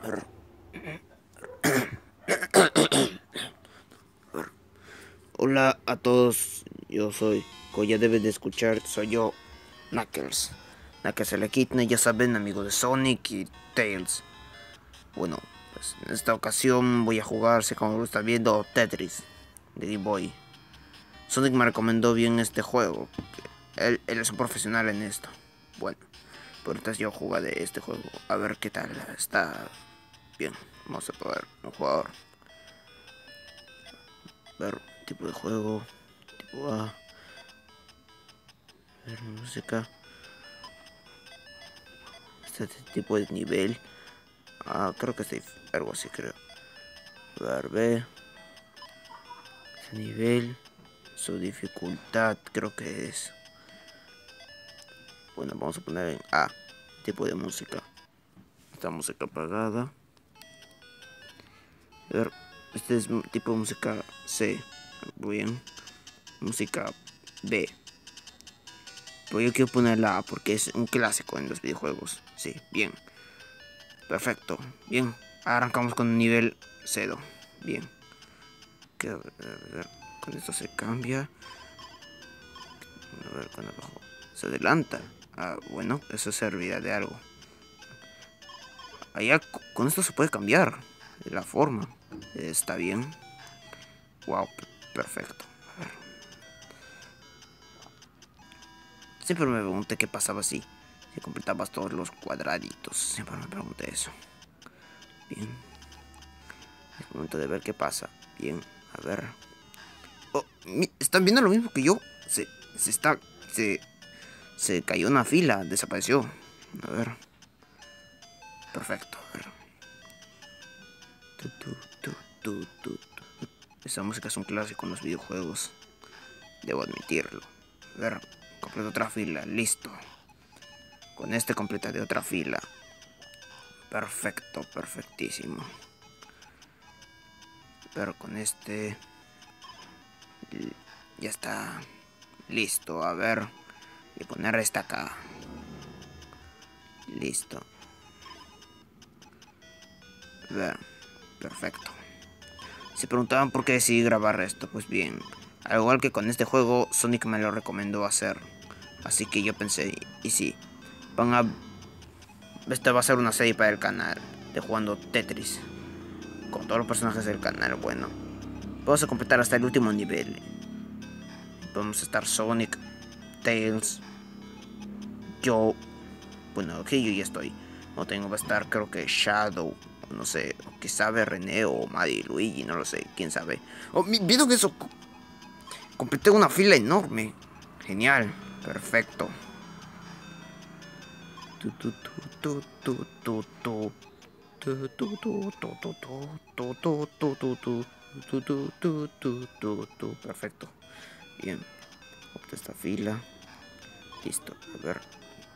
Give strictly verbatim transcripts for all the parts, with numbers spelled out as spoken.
Hola a todos, yo soy, como ya deben de escuchar, soy yo, Knuckles. Knuckles el Equidna, ya saben, amigo de Sonic y Tails. Bueno, pues en esta ocasión voy a jugarse, como lo están viendo, Tetris de Game Boy. Sonic me recomendó bien este juego, él, él es un profesional en esto. Bueno, por entonces yo jugaré este juego, a ver qué tal está. Bien, vamos a probar un jugador. Ver tipo de juego, tipo A. Ver música. Este tipo de nivel. Ah, creo que es algo así, creo. Ver B. Ese nivel. Su dificultad, creo que es. Bueno, vamos a poner en A. Tipo de música. Esta música apagada. A ver, este es tipo de música C. Bien. Música B. Pero yo quiero poner la A porque es un clásico en los videojuegos. Sí, bien. Perfecto. Bien. Arrancamos con un nivel cero. Bien. Que, a ver, a ver, con esto se cambia. A ver, con abajo se adelanta. Ah, bueno, eso servirá de algo. Allá con esto se puede cambiar la forma. Está bien. Wow, perfecto. A ver. Siempre me pregunté qué pasaba si, si completabas todos los cuadraditos. Siempre me pregunté eso. Bien. Es momento de ver qué pasa. Bien, a ver. Oh, ¿están viendo lo mismo que yo? Se, se está... Se, se cayó una fila, desapareció. A ver. Perfecto, a ver. Tu, tu, tu, tu, tu, tu. Esa música es un clásico en los videojuegos. Debo admitirlo. A ver, completo otra fila, listo. Con este completaré otra fila. Perfecto, perfectísimo. Pero con este... Ya está. Listo, a ver. Voy a poner esta acá. Listo. A ver, perfecto. Se preguntaban por qué decidí grabar esto. Pues bien, al igual que con este juego, Sonic me lo recomendó hacer. Así que yo pensé, y sí, van a... Esta va a ser una serie para el canal de jugando Tetris. Con todos los personajes del canal, bueno. Vamos a completar hasta el último nivel. Vamos a estar Sonic, Tails, yo. Bueno, aquí yo ya estoy. No tengo, va a estar creo que Shadow. No sé, que sabe René o Mario Luigi, no lo sé, quién sabe. Oh, ¿vieron eso? Completé una fila enorme. Genial, perfecto. Perfecto. Bien. Opta esta fila. Listo. A ver.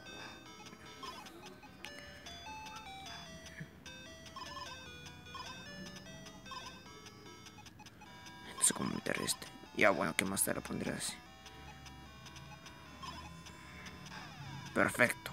No sé cómo meter este. Ya, bueno, ¿qué más te lo pondré así? Perfecto.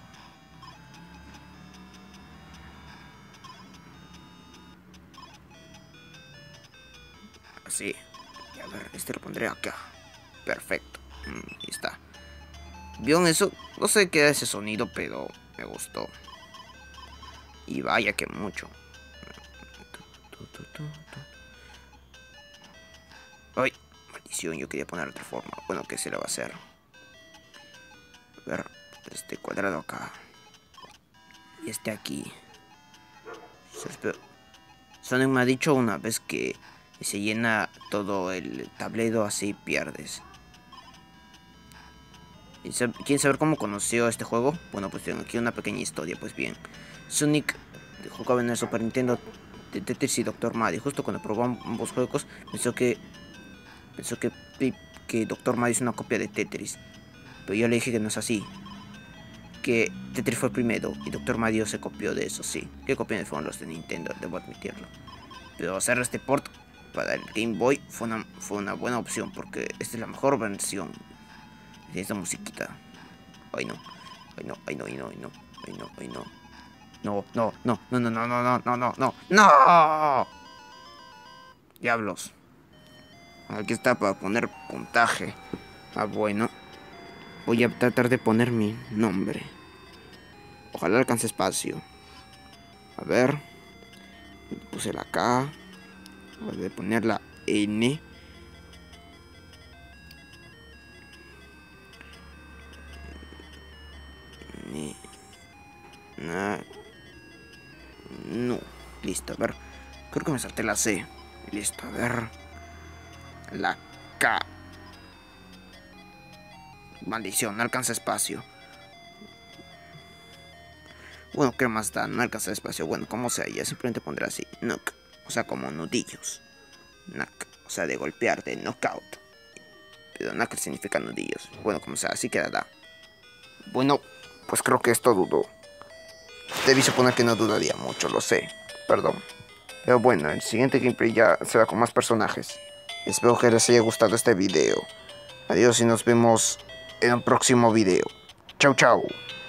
Así. Y a ver, este lo pondré acá. Perfecto. Mm, ahí está. ¿Vieron eso? No sé qué era ese sonido, pero me gustó. Y vaya que mucho. Ay, maldición, yo quería poner otra forma. Bueno, ¿qué se le va a hacer? A ver, este cuadrado acá. Y este aquí. Sonic me ha dicho una vez que se llena todo el tablero, así pierdes. ¿Quieren saber cómo conoció este juego? Bueno, pues tengo aquí una pequeña historia. Pues bien, Sonic jugaba en el Super Nintendo de Tetris y Doctor Mario. Justo cuando probó ambos juegos, pensó que pensó que, que Doctor Mario es una copia de Tetris. Pero yo le dije que no es así. Que Tetris fue primero y Doctor Mario se copió de eso, sí. Que copiaron fueron los de Nintendo, debo admitirlo. Pero hacer este port para el Game Boy fue una, fue una buena opción porque esta es la mejor versión de esta musiquita. Ay no, ay no, ay no, ay no, ay no, ay no, ay no. No, no, no, no, no, no, no, no, no, no, no, no. Diablos. Aquí está para poner puntaje. Ah, bueno. Voy a tratar de poner mi nombre. Ojalá alcance espacio. A ver. Puse la K. Voy a poner la N. Ni. Na. No. Listo, a ver. Creo que me salté la C. Listo, a ver. La K. Maldición, no alcanza espacio. Bueno, ¿qué más da? No alcanza espacio. Bueno, como sea, ya simplemente pondré así. Knock. O sea, como nudillos. Knock. O sea, de golpear, de knockout. Pero knock significa nudillos. Bueno, como sea, así quedará. Bueno, pues creo que esto dudó. Debí suponer que no dudaría mucho, lo sé. Perdón. Pero bueno, el siguiente gameplay ya será con más personajes. Espero que les haya gustado este video. Adiós y nos vemos en un próximo video. Chau, chau.